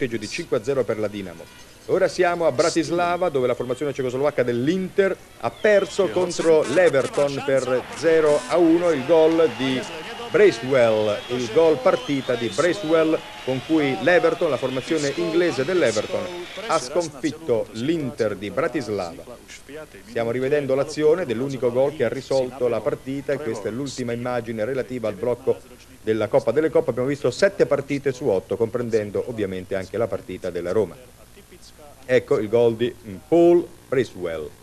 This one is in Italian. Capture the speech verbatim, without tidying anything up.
punteggio di cinque a zero per la Dinamo. Ora siamo a Bratislava, dove la formazione cecoslovacca dell'Inter ha perso contro l'Everton per zero a uno. Il gol di Bracewell, il gol partita di Bracewell, con cui l'Everton, la formazione inglese dell'Everton, ha sconfitto l'Inter di Bratislava. Stiamo rivedendo l'azione dell'unico gol che ha risolto la partita, e questa è l'ultima immagine relativa al blocco della Coppa delle Coppe. Abbiamo visto sette partite su otto, comprendendo ovviamente anche la partita della Roma. Ecco il gol di Paul Bracewell.